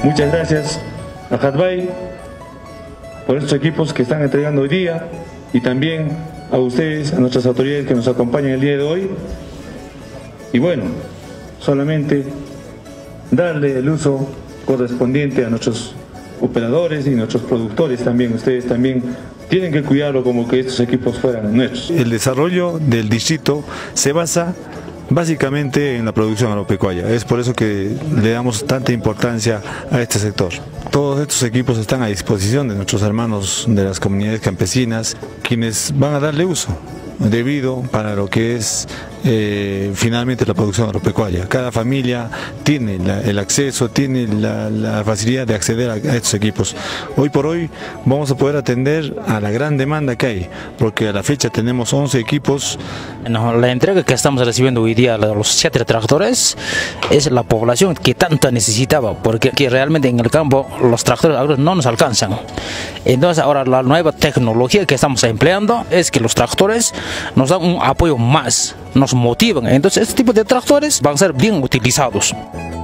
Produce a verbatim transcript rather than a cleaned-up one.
Muchas gracias a Hatbay por estos equipos que están entregando hoy día y también a ustedes, a nuestras autoridades que nos acompañan el día de hoy. Y bueno, solamente darle el uso correspondiente a nuestros operadores y nuestros productores también. Ustedes también tienen que cuidarlo como que estos equipos fueran nuestros. El desarrollo del distrito se basa básicamente en la producción agropecuaria. Es por eso que le damos tanta importancia a este sector. Todos estos equipos están a disposición de nuestros hermanos de las comunidades campesinas, quienes van a darle uso debido para lo que es eh, finalmente la producción agropecuaria. Cada familia tiene la, el acceso, tiene la, la facilidad de acceder a, a estos equipos. Hoy por hoy vamos a poder atender a la gran demanda que hay, porque a la fecha tenemos once equipos. No, la entrega que estamos recibiendo hoy día de los siete tractores es la población que tanto necesitaba, porque que realmente en el campo los tractores agrícolas no nos alcanzan. Entonces ahora la nueva tecnología que estamos empleando es que los tractores nos dan un apoyo más, nos motivan. Entonces este tipo de tractores van a ser bien utilizados.